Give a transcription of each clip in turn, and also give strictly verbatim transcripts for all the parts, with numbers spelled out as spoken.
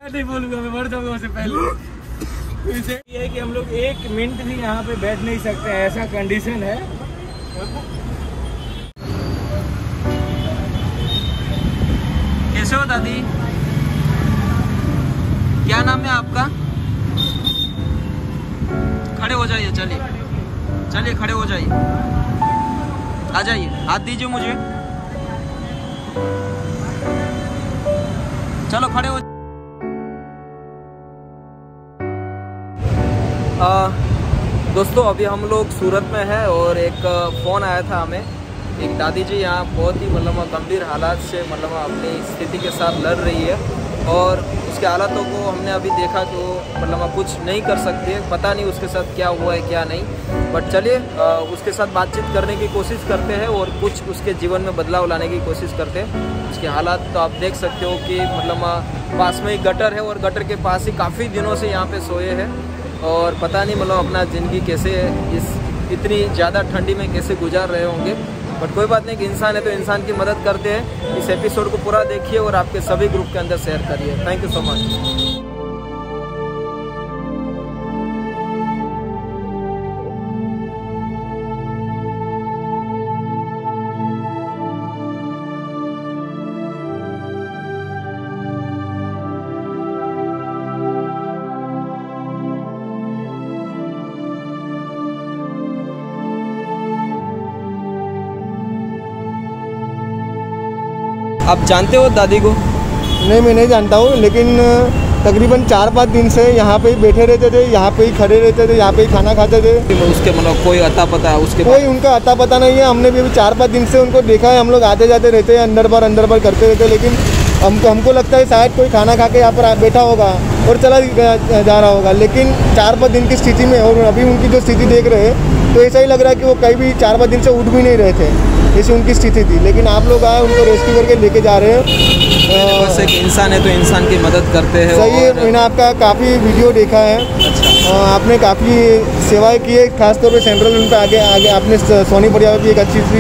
नहीं बोलूंगा, मैं मर जाऊंगा उससे पहले। इसे ये है कि हम लोग एक मिनट भी यहाँ पे बैठ नहीं सकते, ऐसा कंडीशन है। कैसे हो दादी? क्या नाम है आपका? खड़े हो जाइए, चलिए चलिए खड़े हो जाइए, आ जाइए, हाथ दीजिए मुझे, चलो खड़े हो। आ, दोस्तों अभी हम लोग सूरत में है और एक फ़ोन आया था हमें, एक दादी जी यहाँ बहुत ही मतलब गंभीर हालात से मतलब अपनी स्थिति के साथ लड़ रही है और उसके हालातों को हमने अभी देखा कि वो मतलब कुछ नहीं कर सकती है, पता नहीं उसके साथ क्या हुआ है क्या नहीं। बट चलिए उसके साथ बातचीत करने की कोशिश करते हैं और कुछ उसके जीवन में बदलाव लाने की कोशिश करते हैं। उसके हालात तो आप देख सकते हो कि मतलब पास में ही गटर है और गटर के पास ही काफ़ी दिनों से यहाँ पे सोए हैं और पता नहीं मतलब अपना ज़िंदगी कैसे इस इतनी ज़्यादा ठंडी में कैसे गुजार रहे होंगे। बट कोई बात नहीं कि इंसान है तो इंसान की मदद करते हैं। इस एपिसोड को पूरा देखिए और आपके सभी ग्रुप के अंदर शेयर करिए। Thank you so much. आप जानते हो दादी को? नहीं, मैं नहीं जानता हूँ, लेकिन तकरीबन चार पाँच दिन से यहाँ पे ही बैठे रहते थे, यहाँ पे ही खड़े रहते थे, यहाँ पे ही खाना खाते थे। उसके मतलब कोई अता पता है उसके? कोई उनका अता पता नहीं है। हमने भी अभी चार पाँच दिन से उनको देखा है। हम लोग आते जाते रहते हैं, अंदर बार अंदर बार करते रहते, लेकिन हमको हमको लगता है शायद कोई खाना खा के यहाँ पर बैठा होगा और चला जा रहा होगा। लेकिन चार पाँच दिन की स्थिति में और अभी उनकी जो स्थिति देख रहे हैं तो ऐसा ही लग रहा है कि वो कहीं भी चार पाँच दिन से उठ भी नहीं रहे थे, ऐसी उनकी स्थिति थी। लेकिन आप लोग आए, उनको रेस्क्यू करके लेके जा रहे हैं। वैसे एक इंसान है तो इंसान की मदद करते हैं। सही है, मैंने आपका काफ़ी वीडियो देखा है। अच्छा। आपने काफ़ी सेवाएं की है, खासतौर पे सेंट्रल उन पर आगे आगे आपने सोनी परिवार की एक अच्छी सी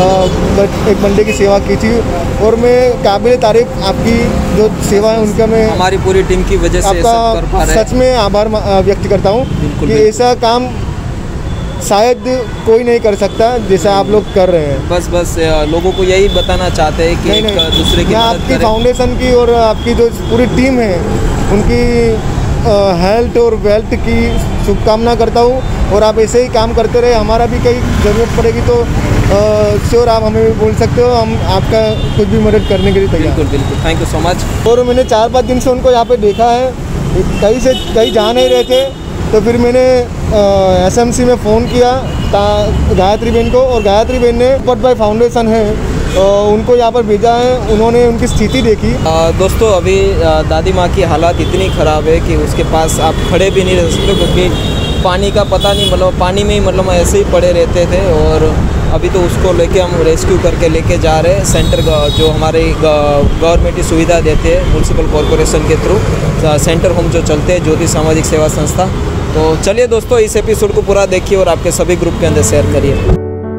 एक बंदे की सेवा की थी और मैं काबिल तारीफ आपकी जो सेवा है उनका मैं हमारी पूरी टीम की वजह से आपका सच में आभार व्यक्त करता हूँ कि ऐसा काम शायद कोई नहीं कर सकता जैसा आप लोग कर रहे हैं। बस बस लोगों को यही बताना चाहते हैं कि नहीं, एक दूसरे की मदद आपकी फाउंडेशन की और आपकी जो पूरी टीम है उनकी हेल्थ और वेल्थ की शुभकामना करता हूँ और आप ऐसे ही काम करते रहे। हमारा भी कहीं ज़रूरत पड़ेगी तो श्योर आप हमें भी बोल सकते हो, हम आपका कुछ भी मदद करने के लिए तैयार। बिल्कुल बिल्कुल, थैंक यू सो मच। और मैंने चार पाँच दिन से उनको यहाँ पे देखा है, कहीं से कहीं जा नहीं रहे थे, तो फिर मैंने एसएमसी में फ़ोन किया गायत्री बहन को और गायत्री बहन ने पट भाई फाउंडेशन है तो उनको यहाँ पर भेजा है। उन्होंने उनकी स्थिति देखी। आ, दोस्तों अभी आ, दादी माँ की हालत इतनी ख़राब है कि उसके पास आप खड़े भी नहीं रह सकते क्योंकि पानी का पता नहीं, मतलब पानी में ही मतलब ऐसे ही पड़े रहते थे। और अभी तो उसको लेके हम रेस्क्यू करके लेके जा रहे हैं सेंटर जो हमारे गवर्नमेंट की सुविधा देते हैं म्यूनसिपल कॉरपोरेशन के थ्रू, सेंटर होम जो चलते हैं ज्योति सामाजिक सेवा संस्था। तो चलिए दोस्तों इस एपिसोड को पूरा देखिए और आपके सभी ग्रुप के अंदर शेयर करिए।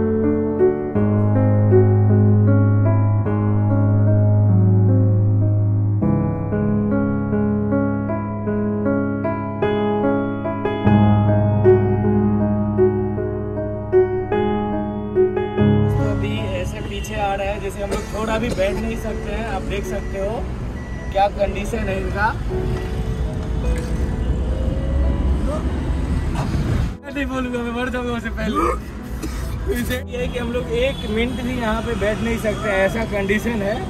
आ रहा है जैसे हम लोग थोड़ा भी बैठ नहीं सकते हैं। आप देख सकते हो क्या कंडीशन है इनका। नहीं बोलूंगा, मैं मर जाऊंगा उससे पहले। इसे ये है कि हम लोग एक मिनट भी यहाँ पे बैठ नहीं सकते, ऐसा कंडीशन है।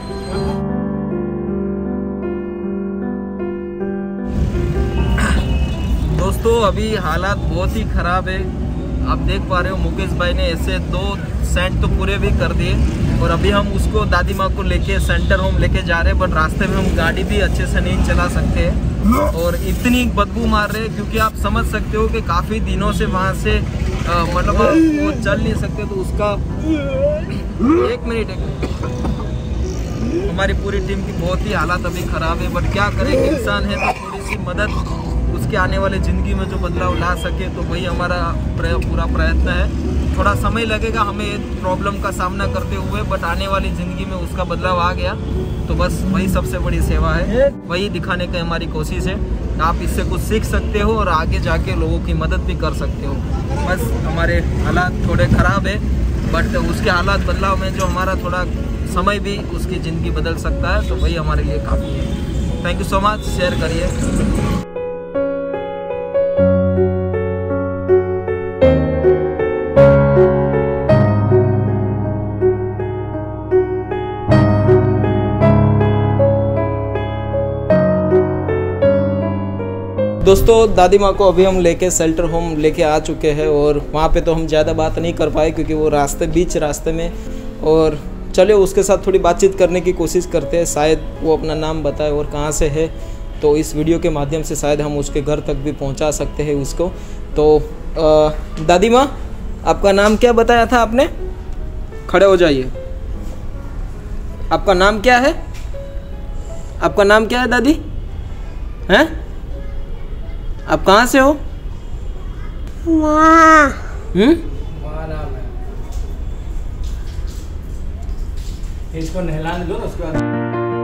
दोस्तों अभी हालात बहुत ही खराब है। आप देख पा रहे हो मुकेश भाई ने ऐसे दो सेंट तो पूरे भी कर दिए और अभी हम उसको दादी माँ को लेके सेंटर होम लेके जा रहे हैं। बट रास्ते में हम गाड़ी भी अच्छे से नहीं चला सकते और इतनी बदबू मार रहे हैं क्योंकि आप समझ सकते हो कि काफ़ी दिनों से वहाँ से मतलब वो चल नहीं सकते। तो उसका एक मिनट एक हमारी पूरी टीम की बहुत ही हालत अभी ख़राब है। बट क्या करें, इंसान है तो थोड़ी सी मदद उसके आने वाले ज़िंदगी में जो बदलाव ला सके, तो वही हमारा प्रय, पूरा प्रयत्न है। थोड़ा समय लगेगा हमें प्रॉब्लम का सामना करते हुए, बट आने वाली ज़िंदगी में उसका बदलाव आ गया तो बस वही सबसे बड़ी सेवा है, वही दिखाने की हमारी कोशिश है। आप इससे कुछ सीख सकते हो और आगे जाके लोगों की मदद भी कर सकते हो। बस हमारे हालात थोड़े ख़राब है, बट उसके हालात बदलाव में जो हमारा थोड़ा समय भी उसकी ज़िंदगी बदल सकता है, तो वही हमारे लिए काफ़ी है। Thank you so much, share करिए। दोस्तों, दादी माँ को अभी हम लेके शेल्टर होम लेके आ चुके हैं और वहाँ पे तो हम ज़्यादा बात नहीं कर पाए क्योंकि वो रास्ते बीच रास्ते में, और चलिए उसके साथ थोड़ी बातचीत करने की कोशिश करते हैं, शायद वो अपना नाम बताए और कहाँ से है, तो इस वीडियो के माध्यम से शायद हम उसके घर तक भी पहुँचा सकते हैं उसको। तो आ, दादी माँ, आपका नाम क्या बताया था आपने? खड़े हो जाइए। आपका नाम क्या है? आपका नाम क्या है दादी? हैं? आप कहाँ से हो? माँ। हम्म? माँ नाम है। इसको नहलाने दो ना उसके बाद।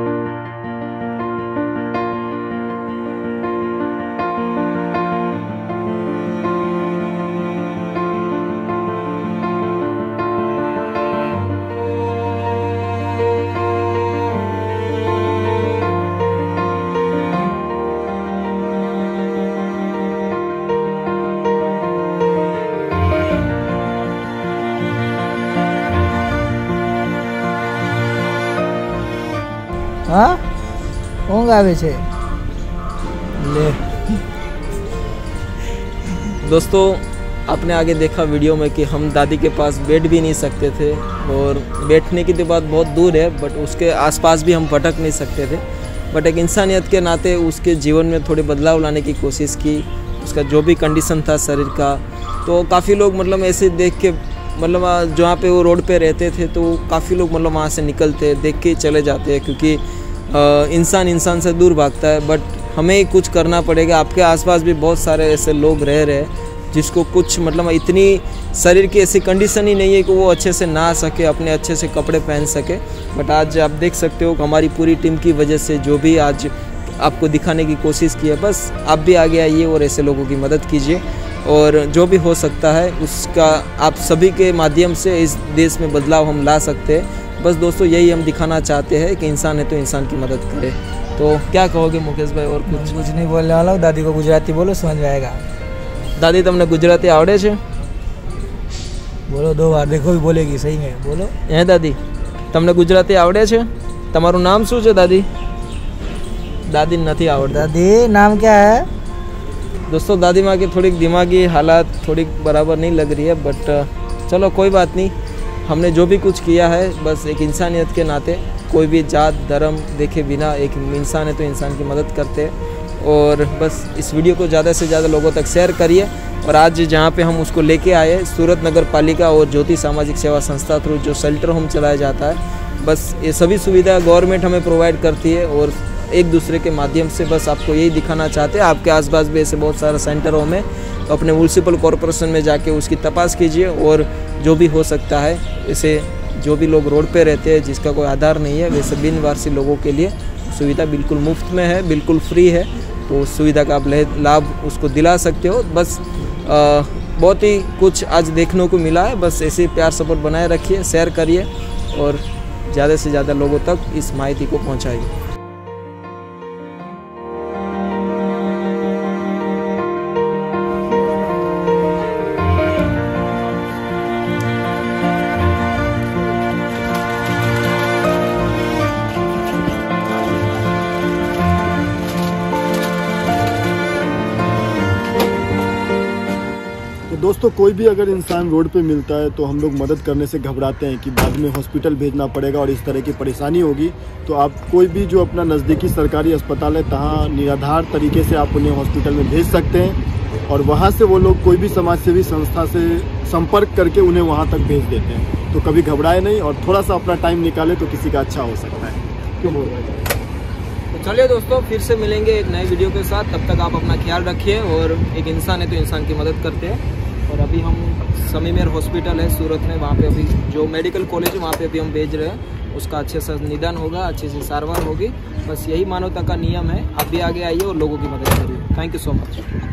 हाँ, ઊંઘ આવે છે ले। दोस्तों, आपने आगे देखा वीडियो में कि हम दादी के पास बैठ भी नहीं सकते थे, और बैठने की तो बात बहुत दूर है, बट उसके आसपास भी हम भटक नहीं सकते थे। बट एक इंसानियत के नाते उसके जीवन में थोड़े बदलाव लाने की कोशिश की। उसका जो भी कंडीशन था शरीर का, तो काफ़ी लोग मतलब ऐसे देख के, मतलब जहाँ पे वो रोड पे रहते थे तो काफ़ी लोग मतलब वहाँ से निकलते देख के चले जाते हैं, क्योंकि इंसान इंसान से दूर भागता है। बट हमें ही कुछ करना पड़ेगा। आपके आसपास भी बहुत सारे ऐसे लोग रह रहे हैं जिसको कुछ मतलब इतनी शरीर की ऐसी कंडीशन ही नहीं है कि वो अच्छे से नहा सके, अपने अच्छे से कपड़े पहन सके। बट आज आप देख सकते हो कि हमारी पूरी टीम की वजह से जो भी आज आपको दिखाने की कोशिश की है, बस आप भी आगे आइए और ऐसे लोगों की मदद कीजिए, और जो भी हो सकता है उसका आप सभी के माध्यम से इस देश में बदलाव हम ला सकते हैं। बस दोस्तों, यही हम दिखाना चाहते हैं कि इंसान है तो इंसान की मदद करे। तो क्या कहोगे मुकेश भाई? और कुछ कुछ नहीं बोलने वाला हूँ। दादी को गुजराती बोलो, समझ में आएगा। दादी, તમને ગુજરાતી આવડે છે? બોલો दो बार, देखो भी बोलेगी सही में। बोलो। હે દાદી, તમને ગુજરાતી આવડે છે? તમારું નામ શું છે દાદી? દાદી નથી આવડતું। दादी नाम क्या है? दोस्तों, दादी माँ की थोड़ी दिमागी हालात थोड़ी बराबर नहीं लग रही है, बट चलो कोई बात नहीं। हमने जो भी कुछ किया है बस एक इंसानियत के नाते, कोई भी जात धर्म देखे बिना एक इंसान है तो इंसान की मदद करते हैं। और बस इस वीडियो को ज़्यादा से ज़्यादा लोगों तक शेयर करिए। और आज जहाँ पे हम उसको लेके आए, सूरत नगर पालिका और ज्योति सामाजिक सेवा संस्था थ्रू जो शेल्टर होम चलाया जाता है, बस ये सभी सुविधा गवर्नमेंट हमें प्रोवाइड करती है, और एक दूसरे के माध्यम से बस आपको यही दिखाना चाहते हैं। आपके आसपास भी ऐसे बहुत सारे सेंटर होम है, तो अपने म्यूनसिपल कॉरपोरेशन में जाके उसकी तपास कीजिए, और जो भी हो सकता है, ऐसे जो भी लोग रोड पे रहते हैं जिसका कोई आधार नहीं है, वैसे बिन वारसी लोगों के लिए सुविधा बिल्कुल मुफ्त में है, बिल्कुल फ्री है। तो उस सुविधा का आप लाभ उसको दिला सकते हो। बस आ, बहुत ही कुछ आज देखने को मिला है। बस ऐसे ही प्यार सपोर्ट बनाए रखिए, शेयर करिए और ज़्यादा से ज़्यादा लोगों तक इस माहिती को पहुँचाइए। दोस्तों, कोई भी अगर इंसान रोड पे मिलता है तो हम लोग मदद करने से घबराते हैं कि बाद में हॉस्पिटल भेजना पड़ेगा और इस तरह की परेशानी होगी। तो आप कोई भी जो अपना नज़दीकी सरकारी अस्पताल है, तहाँ निराधार तरीके से आप उन्हें हॉस्पिटल में भेज सकते हैं, और वहाँ से वो लोग कोई भी समाज सेवी संस्था से संपर्क करके उन्हें वहाँ तक भेज देते हैं। तो कभी घबराए नहीं और थोड़ा सा अपना टाइम निकाले तो किसी का अच्छा हो सकता है। क्यों बोल रहे हैं? चलिए दोस्तों, फिर से मिलेंगे एक नए वीडियो के साथ। तब तक आप अपना ख्याल रखिए, और एक इंसान है तो इंसान की मदद करते हैं। और अभी हम समीमेर हॉस्पिटल है सूरत में, वहाँ पे अभी जो मेडिकल कॉलेज है वहाँ पे अभी हम भेज रहे हैं। उसका अच्छे से निदान होगा, अच्छे से सारवार होगी। बस यही मानवता का नियम है। आप भी आगे आइए और लोगों की मदद करिए। Thank you so much.